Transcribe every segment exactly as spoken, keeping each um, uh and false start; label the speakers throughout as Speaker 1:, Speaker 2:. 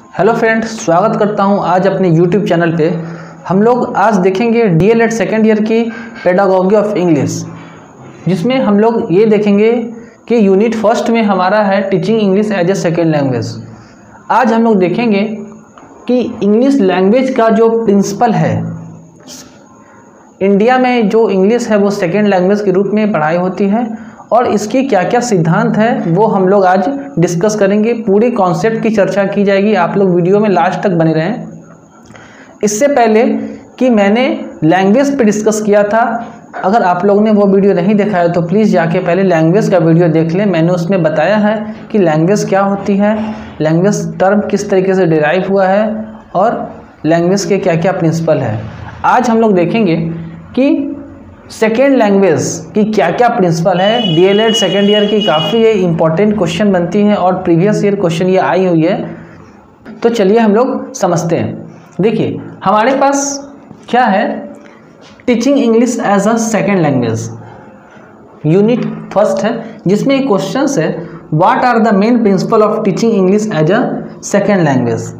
Speaker 1: Hello friends, स्वागत करता हूं आज अपने यूट्यूब चैनल पे। हम लोग आज देखेंगे डीएलएड सेकेंड ईयर की पेडागॉजी ऑफ इंग्लिश, जिसमें हम लोग ये देखेंगे कि यूनिट फर्स्ट में हमारा है teaching English as a second language. आज हम लोग देखेंगे कि इंग्लिश लैंग्वेज का जो प्रिंसिपल है, इंडिया में जो इंग्लिश है वो सेकेंड लैंग्वेज के रूप में पढ़ाई होती है और इसकी क्या क्या सिद्धांत है वो हम लोग आज डिस्कस करेंगे। पूरी कॉन्सेप्ट की चर्चा की जाएगी। आप लोग वीडियो में लास्ट तक बने रहें। इससे पहले कि मैंने लैंग्वेज पे डिस्कस किया था, अगर आप लोग ने वो वीडियो नहीं देखा है तो प्लीज़ जाके पहले लैंग्वेज का वीडियो देख लें। मैंने उसमें बताया है कि लैंग्वेज क्या होती है, लैंग्वेज टर्म किस तरीके से डिराइव हुआ है और लैंग्वेज के क्या क्या प्रिंसिपल है। आज हम लोग देखेंगे कि सेकेंड लैंग्वेज की क्या क्या प्रिंसिपल है। डीएलएड सेकेंड ईयर की काफ़ी ये इंपॉर्टेंट क्वेश्चन बनती हैं और प्रीवियस ईयर क्वेश्चन ये आई हुई है। तो चलिए हम लोग समझते हैं। देखिए हमारे पास क्या है, teaching English as a second language unit first है, जिसमें एक क्वेश्चन है what are the main principle of teaching English as a second language.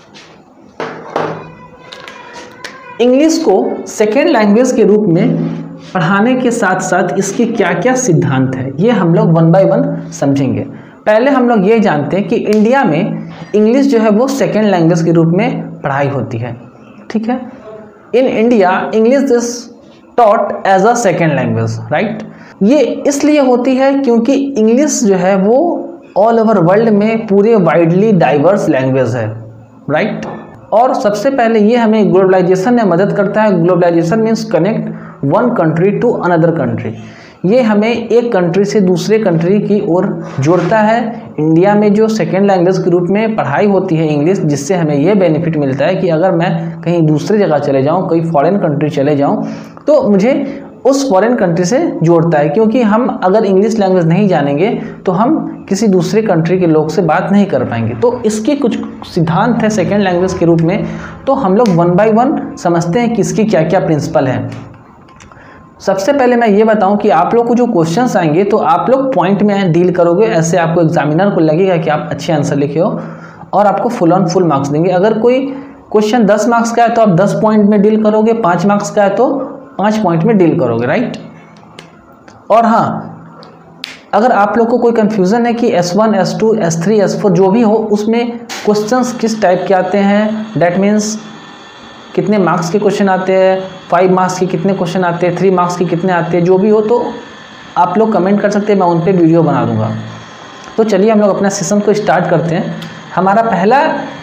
Speaker 1: English को सेकेंड लैंग्वेज के रूप में पढ़ाने के साथ साथ इसके क्या क्या सिद्धांत है ये हम लोग वन बाय वन समझेंगे। पहले हम लोग ये जानते हैं कि इंडिया में इंग्लिश जो है वो सेकेंड लैंग्वेज के रूप में पढ़ाई होती है। ठीक है, in India English is taught as a second language, right. ये इसलिए होती है क्योंकि इंग्लिश जो है वो ऑल ओवर वर्ल्ड में पूरे वाइडली डाइवर्स लैंग्वेज है, राइट। और सबसे पहले ये हमें ग्लोबलाइजेशन में मदद करता है। Globalisation means connect one country to another country. ये हमें एक कंट्री से दूसरे कंट्री की ओर जोड़ता है। इंडिया में जो सेकेंड लैंग्वेज के रूप में पढ़ाई होती है इंग्लिश, जिससे हमें ये बेनिफिट मिलता है कि अगर मैं कहीं दूसरी जगह चले जाऊँ, कोई फॉरेन कंट्री चले जाऊँ, तो मुझे उस फॉरेन कंट्री से जोड़ता है। क्योंकि हम अगर इंग्लिश लैंग्वेज नहीं जानेंगे तो हम किसी दूसरे कंट्री के लोग से बात नहीं कर पाएंगे। तो इसके कुछ सिद्धांत है सेकेंड लैंग्वेज के रूप में। तो हम लोग वन बाय वन समझते हैं कि इसकी क्या क्या प्रिंसिपल है। सबसे पहले मैं ये बताऊं कि आप लोग को जो क्वेश्चंस आएंगे तो आप लोग पॉइंट में डील करोगे। ऐसे आपको एग्जामिनर को लगेगा कि आप अच्छे आंसर लिखे हो और आपको फुल ऑन फुल मार्क्स देंगे। अगर कोई क्वेश्चन दस मार्क्स का है तो आप दस पॉइंट में डील करोगे, पाँच मार्क्स का है तो पाँच पॉइंट में डील करोगे, राइट। और हाँ, अगर आप लोग को कोई कन्फ्यूज़न है कि S one, S two, S three, S four जो भी हो उसमें क्वेश्चंस किस टाइप के आते हैं, डैट मीन्स कितने मार्क्स के क्वेश्चन आते हैं, फाइव मार्क्स के कितने क्वेश्चन आते हैं, थ्री मार्क्स के कितने आते हैं, जो भी हो तो आप लोग कमेंट कर सकते हैं, मैं उन पर वीडियो बना दूंगा। तो चलिए हम लोग अपना सेशन को स्टार्ट करते हैं। हमारा पहला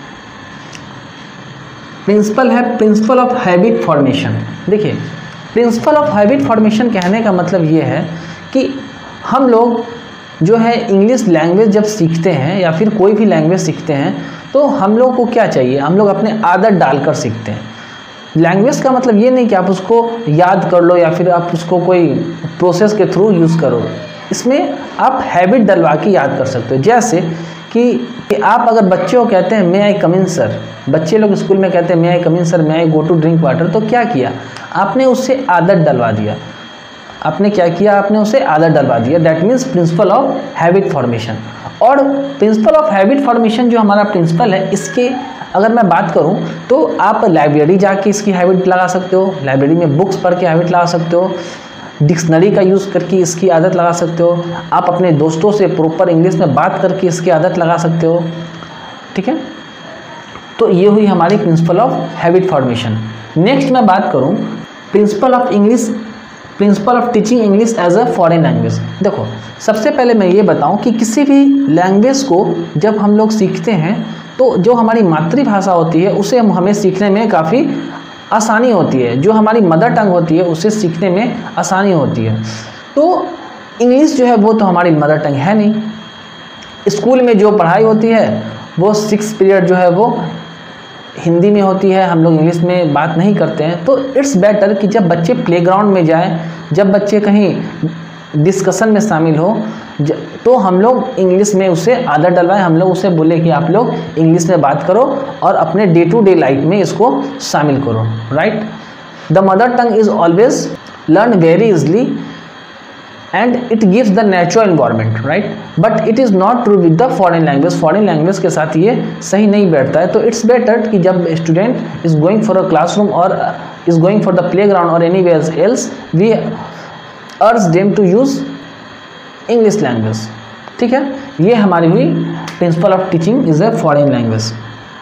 Speaker 1: प्रिंसिपल है प्रिंसिपल ऑफ हैबिट फॉर्मेशन। देखिए प्रिंसिपल ऑफ हैबिट फॉर्मेशन कहने का मतलब ये है कि हम लोग जो है इंग्लिश लैंग्वेज जब सीखते हैं या फिर कोई भी लैंग्वेज सीखते हैं तो हम लोग को क्या चाहिए, हम लोग अपने आदत डालकर सीखते हैं। लैंग्वेज का मतलब ये नहीं कि आप उसको याद कर लो या फिर आप उसको कोई प्रोसेस के थ्रू यूज़ करो। इसमें आप हैबिट डलवा के याद कर सकते हो। जैसे कि, कि आप अगर बच्चे को कहते हैं may I come in sir, बच्चे लोग स्कूल में कहते हैं may I come in sir, may I go to drink water, तो क्या किया आपने, उससे आदत डलवा दिया। आपने क्या किया, आपने उसे आदत डलवा दिया। That means principle of habit formation. और प्रिंसिपल ऑफ हैबिट फॉर्मेशन जो हमारा प्रिंसिपल है, इसके अगर मैं बात करूं तो आप लाइब्रेरी जाके इसकी हैबिट लगा सकते हो, लाइब्रेरी में बुक्स पढ़ के हैबिट लगा सकते हो, डिक्शनरी का यूज़ करके इसकी आदत लगा सकते हो, आप अपने दोस्तों से प्रॉपर इंग्लिश में बात करके इसकी आदत लगा सकते हो। ठीक है, तो ये हुई हमारी principle of habit formation. Next मैं बात करूं principle of English principle of teaching English as a foreign language. देखो सबसे पहले मैं ये बताऊं कि किसी भी लैंग्वेज को जब हम लोग सीखते हैं तो जो हमारी मातृभाषा होती है उसे हमें सीखने में काफ़ी आसानी होती है। जो हमारी मदर टंग होती है उसे सीखने में आसानी होती है। तो इंग्लिश जो है वो तो हमारी मदर टंग है नहीं। स्कूल में जो पढ़ाई होती है वो सिक्स पीरियड जो है वो हिंदी में होती है, हम लोग इंग्लिश में बात नहीं करते हैं। तो इट्स बेटर कि जब बच्चे प्लेग्राउंड में जाएं, जब बच्चे कहीं डिस्कशन में शामिल हो, तो हम लोग इंग्लिश में उसे आदत डलवाएं। हम लोग उसे बोले कि आप लोग इंग्लिश में बात करो और अपने डे टू डे लाइफ में इसको शामिल करो, right. The mother tongue is always learn very easily and it gives the natural environment, right, but it is not true with the foreign language. Foreign language के साथ ये सही नहीं बैठता है। तो इट्स बेटर कि जब student is going for a classroom और is going for the playground और anywhere else, we urge them to use English language. ठीक है, ये हमारी हुई principle of teaching is a foreign language.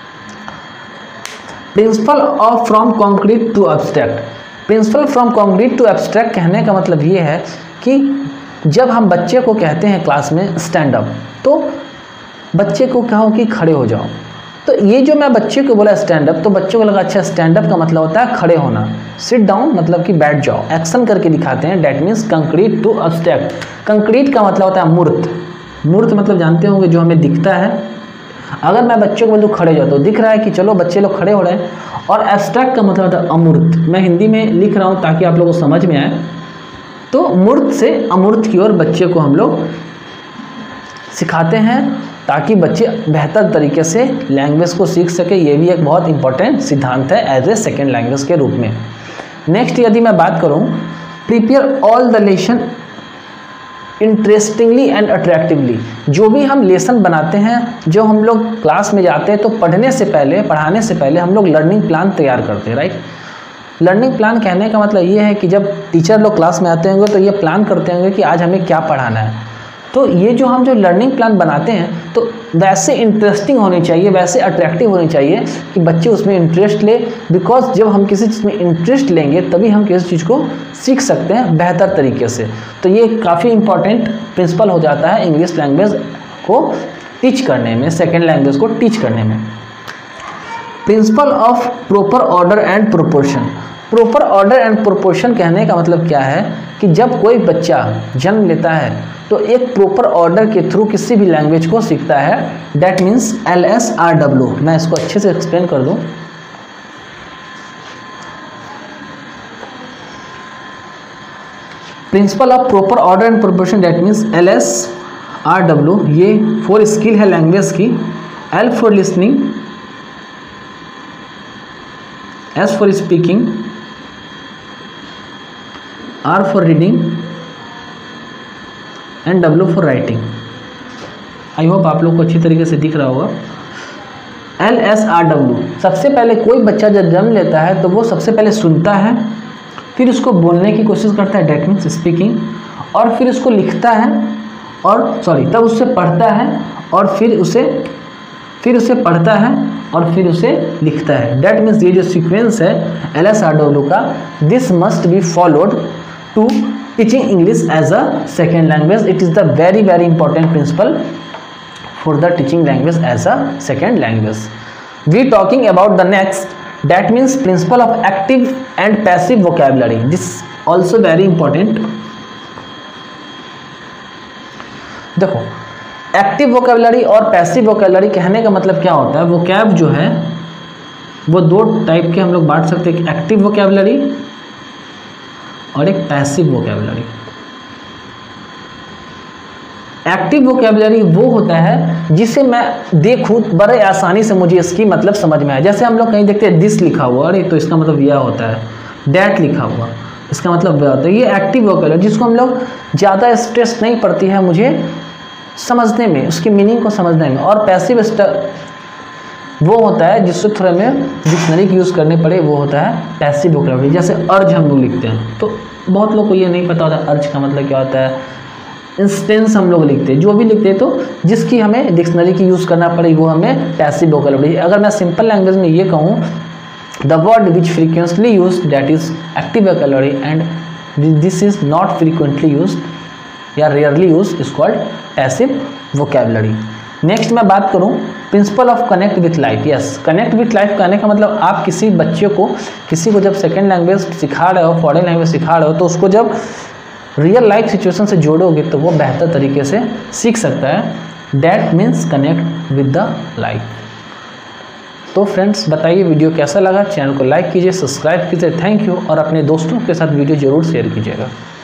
Speaker 1: Principle of from concrete to abstract. Principle from concrete to abstract कहने का मतलब ये है कि जब हम बच्चे को कहते हैं क्लास में स्टैंड अप, तो बच्चे को कहो कि खड़े हो जाओ। तो ये जो मैं बच्चे को बोला स्टैंड अप, तो बच्चों को लगा अच्छा स्टैंड अप का मतलब होता है खड़े होना, सिट डाउन मतलब कि बैठ जाओ। एक्शन करके दिखाते हैं, that means concrete to abstract. Concrete का मतलब होता है मूर्त। मूर्त मतलब जानते होंगे जो हमें दिखता है। अगर मैं बच्चों को बोलूँ खड़े हो जाओ तो दिख रहा है कि चलो बच्चे लोग खड़े हो रहे हैं। और एब्स्ट्रैक्ट का मतलब होता है अमूर्त। मैं हिंदी में लिख रहा हूँ ताकि आप लोगों को समझ में आए। तो मूर्त से अमूर्त की ओर बच्चे को हम लोग सिखाते हैं ताकि बच्चे बेहतर तरीके से लैंग्वेज को सीख सके। ये भी एक बहुत इंपॉर्टेंट सिद्धांत है एज ए सेकेंड लैंग्वेज के रूप में। नेक्स्ट यदि मैं बात करूँ, prepare all the lesson interestingly and attractively. जो भी हम लेसन बनाते हैं, जो हम लोग क्लास में जाते हैं तो पढ़ने से पहले पढ़ाने से पहले हम लोग लर्निंग प्लान तैयार करते हैं, राइट। लर्निंग प्लान कहने का मतलब ये है कि जब टीचर लोग क्लास में आते होंगे तो ये प्लान करते होंगे कि आज हमें क्या पढ़ाना है। तो ये जो हम जो लर्निंग प्लान बनाते हैं तो वैसे इंटरेस्टिंग होनी चाहिए, वैसे अट्रैक्टिव होनी चाहिए कि बच्चे उसमें इंटरेस्ट ले। बिकॉज जब हम किसी चीज़ में इंटरेस्ट लेंगे तभी हम किसी चीज़ को सीख सकते हैं बेहतर तरीके से। तो ये काफ़ी इंपॉर्टेंट प्रिंसिपल हो जाता है इंग्लिश लैंग्वेज को टीच करने में, सेकेंड लैंग्वेज को टीच करने में। Principle of proper order and proportion. Proper order and proportion कहने का मतलब क्या है कि जब कोई बच्चा जन्म लेता है तो एक प्रॉपर ऑर्डर के थ्रू किसी भी लैंग्वेज को सीखता है। That means L S R W. मैं इसको अच्छे से एक्सप्लेन कर दूं। Principle of proper order and proportion that means L S R W. ये फोर स्किल है लैंग्वेज की। L for listening, S for speaking, R for reading and W for writing. I hope आप लोग को अच्छी तरीके से दिख रहा होगा। एल एस आर डब्ल्यू, सबसे पहले कोई बच्चा जब जन्म लेता है तो वो सबसे पहले सुनता है, फिर उसको बोलने की कोशिश करता है, डैट मीन्स स्पीकिंग, और फिर उसको लिखता है और सॉरी तब उससे पढ़ता है और फिर उसे फिर उसे पढ़ता है और फिर उसे लिखता है। डैट मीन्स ये जो सीक्वेंस है एल एस आर डब्ल्यू का, this must be followed to teaching English as a second language. It is the very very important principle for the teaching language as a second language. We talking about the next, that means principle of active and passive vocabulary. This also very important. देखो, active vocabulary और passive vocabulary कहने का मतलब क्या होता है। Vocab जो है वो दो टाइप के हम लोग बांट सकते हैं, एक एक्टिव वोकैबुलरी और एक पैसिव वोकैबुलरी। एक्टिव वोकैबुलरी वो होता है जिसे मैं देखूं बड़े आसानी से मुझे इसकी मतलब समझ में आए। जैसे हम लोग कहीं देखते हैं दिस लिखा हुआ, अरे तो इसका मतलब यह होता है, डैट लिखा हुआ इसका मतलब यह होता है। ये एक्टिव वोकैबुलरी जिसको हम लोग ज़्यादा स्ट्रेस नहीं पड़ती है मुझे समझने में, उसकी मीनिंग को समझने में। और पैसिव वो होता है जिससे थोड़ा में डिक्शनरी की यूज़ करने पड़े, वो होता है पैसिव वोकैबुलरी। जैसे अर्ज हम लोग लिखते हैं तो बहुत लोग को ये नहीं पता होता अर्ज का मतलब क्या होता है। इंस्टेंस हम लोग लिखते हैं, जो भी लिखते हैं तो जिसकी हमें डिक्शनरी की यूज़ करना पड़े वो हमें पैसिव वोकैबुलरी। अगर मैं सिंपल लैंग्वेज में ये कहूँ, the word which frequently use that is active vocabulary and this is not frequently use या rarely use is called passive vocabulary. Next मैं बात करूं principle of connect with life. Yes, connect with life कहने का मतलब आप किसी बच्चे को किसी को जब सेकेंड लैंग्वेज सिखा रहे हो, फॉरेन लैंग्वेज सिखा रहे हो, तो उसको जब रियल लाइफ सिचुएशन से जोड़ोगे तो वो बेहतर तरीके से सीख सकता है। That means connect with the life. तो फ्रेंड्स बताइए वीडियो कैसा लगा, चैनल को लाइक कीजिए, सब्सक्राइब कीजिए। थैंक यू, और अपने दोस्तों के साथ वीडियो ज़रूर शेयर कीजिएगा।